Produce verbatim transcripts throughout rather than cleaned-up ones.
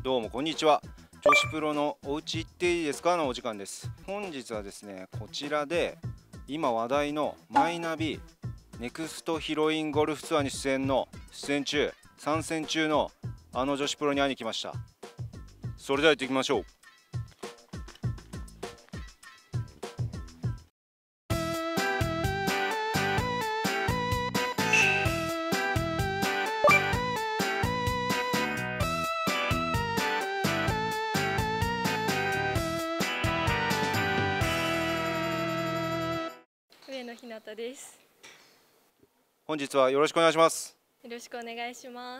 どうもこんにちは。女子プロのお家行っていいですかのお時間です。本日はですね、こちらで今話題のマイナビネクストヒロインゴルフツアーに出演の出演中参戦中のあの女子プロに会いに来ました。それでは行ってきましょう。 上野ひなたです。 本日はよろしくお願いします。 よろしくお願いします。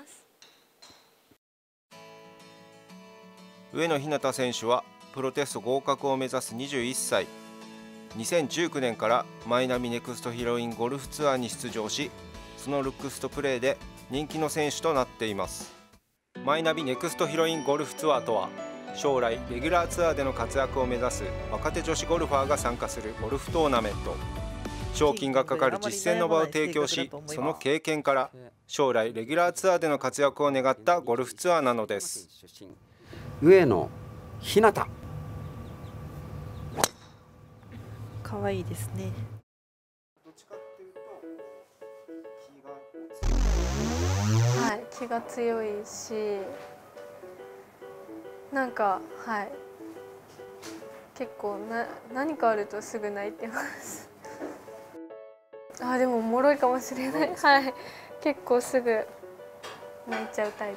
上野ひなた選手はプロテスト合格を目指すにじゅういっさい。にせんじゅうきゅうねんからマイナビネクストヒロインゴルフツアーに出場し、そのルックスとプレーで人気の選手となっています。マイナビネクストヒロインゴルフツアーとは、将来レギュラーツアーでの活躍を目指す若手女子ゴルファーが参加するゴルフトーナメント。賞金がかかる実践の場を提供し、その経験から将来レギュラーツアーでの活躍を願ったゴルフツアーなのです。 上野ひなた、 可愛いですね。 はい、気が強いし、なんかはい結構な何かあるとすぐ泣いてます。あ、でもおもろいかもしれない。はい、結構すぐ泣いちゃうタイプ。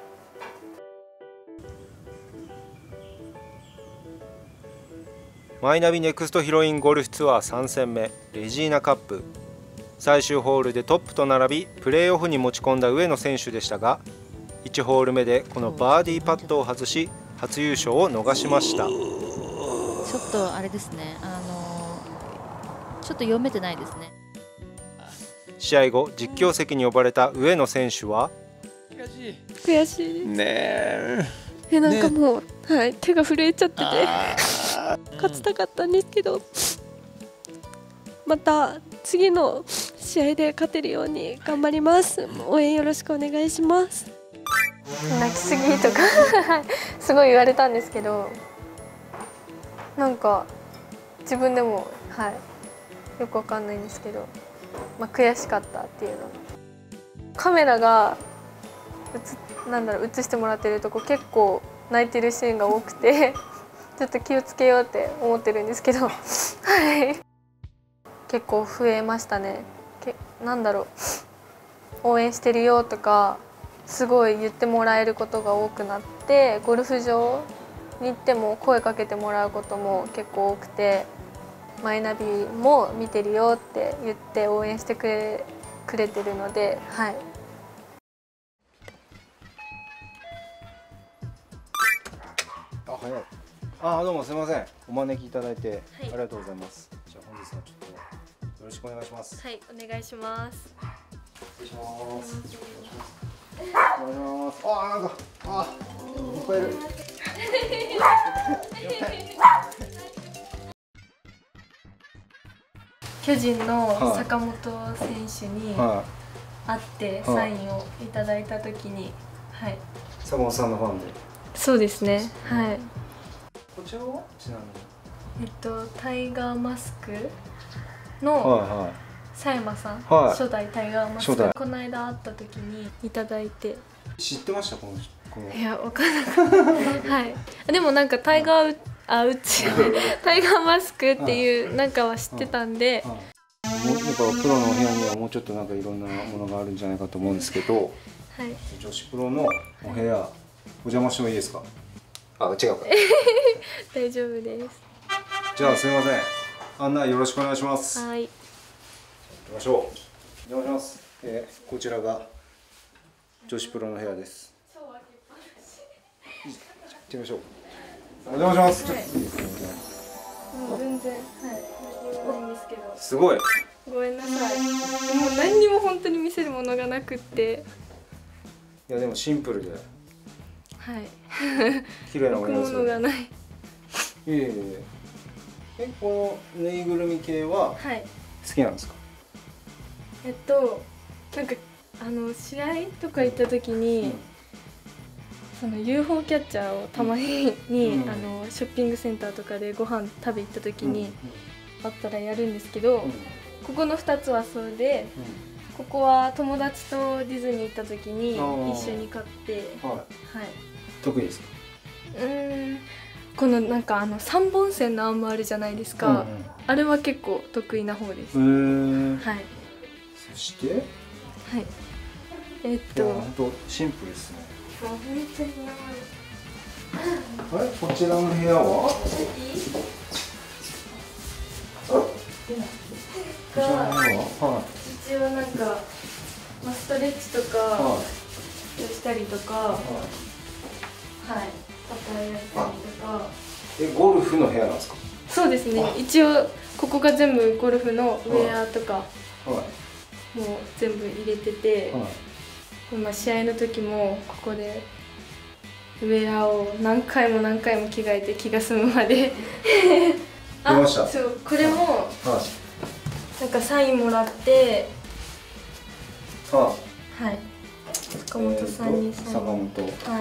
マイナビネクストヒロインゴルフツアーさん戦目レジーナカップ。最終ホールでトップと並びプレーオフに持ち込んだ上野選手でしたが、いちホール目でこのバーディーパットを外し初優勝を逃しました。 ちょっとあれですね、あのー、ちょっと読めてないですね。 試合後実況席に呼ばれた上野選手は悔しいですねえ。え、なんかもう、ね、はい、手が震えちゃってて勝ちたかったんですけど、また次の試合で勝てるように頑張ります。応援よろしくお願いします。 泣きすぎとかすごい言われたんですけど、なんか自分でもはいよくわかんないんですけど、まあ、悔しかったっていうの。カメラが映なんだろう映してもらってるとこ結構泣いてるシーンが多くてちょっと気をつけようって思ってるんですけどはい結構増えましたね。けなんだろう応援してるよとかすごい言ってもらえることが多くなって、ゴルフ場に行っても声かけてもらうことも結構多くて、マイナビも見てるよって言って応援してくれ、くれてるので、はい。 あ、早い。あ、どうもすみません。お招きいただいて、はい、ありがとうございます。じゃあ本日はちょっとよろしくお願いします。 はい、お願いします。 失礼します。お願いします。あ、なんか、あ、いっぱいいる。 巨人の坂本選手に会ってサインをいただいたときに、はい。 坂本さんのファンで。 そうですね。はい。 こちらはちなみに。 えっとタイガーマスクの佐山さん、はい、初代タイガーマスク。この間会った時にいただいて。 知ってましたこのこの。 いや、わかんなかった。はい。でもなんかタイガーあうちタイガーマスクっていうなんかは知ってたんで。 もうやっぱプロのお部屋にはもうちょっとなんかいろんなものがあるんじゃないかと思うんですけど、はい、女子プロのお部屋お邪魔してもいいですか？あ、違うか。 大丈夫です。 じゃあすみません。案内よろしくお願いします。 はい。 行きましょう。お邪魔します。えー、こちらが女子プロの部屋です。行ってみましょう。お邪魔します。はい、 もう全然はい何もないんですけど。 すごい。 ごめんなさい。もう何にも本当に見せるものがなくって。 いやでもシンプルで。 はい。 綺麗なお部屋ですよ。 ものがない。 いえいえ。え、このぬいぐるみ系は好きなんですか？ はい、えっとなんかあの試合とか行った時に、 その ユーフォー キャッチャーをたまに、 うん、 あのショッピングセンターとかでご飯食べ行った時にあったらやるんですけど、 うん、 ここのふたつはそうで、ここは友達とディズニー行った時に一緒に買って、 はい、 はい、 得意ですか？ うーん、このなんかあのさんぼん線のあんもあるじゃないですか、 うんうん、 あれは結構得意な方です。 へー、 はい。 そしてはい。えっと本当シンプルですね。 あ、本当にあれ、こちらの部屋は？こちらの部屋は？はい。 一応なんか、まあ、ストレッチとか、 はい、 したりとか、はい、はい、パターやったりとか。 え、ゴルフの部屋なんですか？ そうですね。一応ここが全部ゴルフのウェアとか、 はい、 もう全部入れてて、 はい、 今試合の時もここでウェアを何回も何回も着替えて気が済むまで出ました。 そう、これも、 はい、 なんかサインもらって、 ははい、坂本さんにサイン、 坂本、 はい、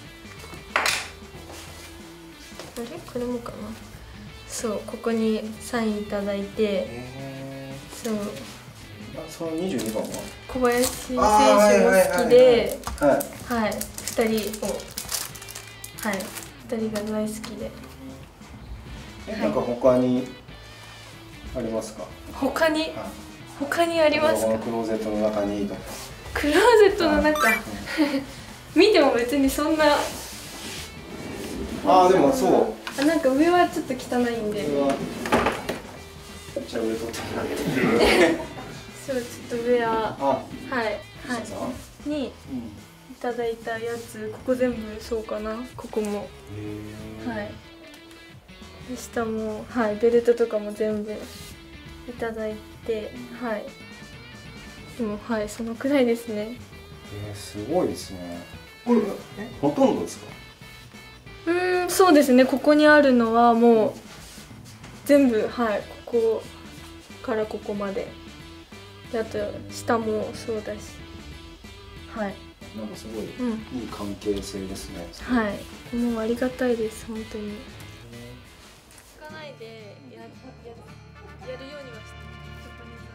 あれこれもかな、そう、ここにサインいただいて、 えそう、 あ、そのにじゅうにばんは小林選手も好きで、 はい、 はい、ふたりを、はい、ふたりが大好きで。 え、なんか他にありますか？ 他に、はい、他にありますか？ クローゼットの中にとか。 クローゼットの中、見ても別にそんな。 ああ、でもそう。 あ、なんか上はちょっと汚いんで。 上はじゃあ上取ってそう、ちょっと上は、 あ、 はいはいにいただいたやつ、ここ全部そうかな、ここも、はい。下も、はい、ベルトとかも全部いただいて、はい。でも、はい、そのくらいですね。 えー、すごいですね。これ、え、ほとんどですか？ うーん、そうですね。ここにあるのはもう全部、はい、ここからここまで。で、あと下もそうだし、はい。 なんかすごい、 うん、 いい関係性ですね。 はい。もうありがたいです、本当に。つかないでやややるようにはして、ちょっとね。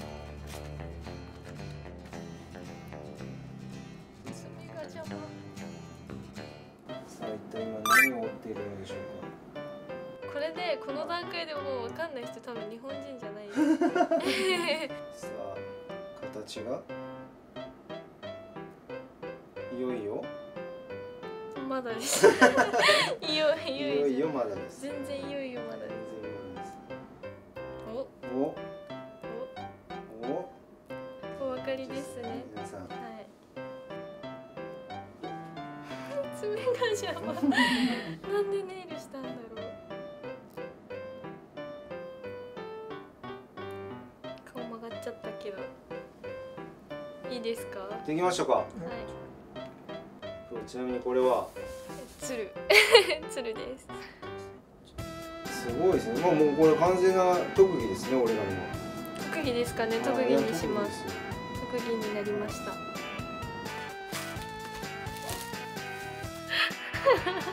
爪が邪魔。 さあ、一体今何を折っているのでしょうか。 これでこの段階でもう分かんない人多分日本人じゃないです。 さあ、形がいよいよまだです。いよいよいよいよまだです。 全然いよいよまだです。おおおお分かりですね。 皆さん、はい。 爪が邪魔。なんでネイルしたんだろう。顔曲がっちゃったけど。いいですか？ できましたか？はい。ちなみにこれはつるつるです。 すごいですね。もうもうこれ完全な特技ですね、俺らの。 特技ですかね。特技にします。特技になりました。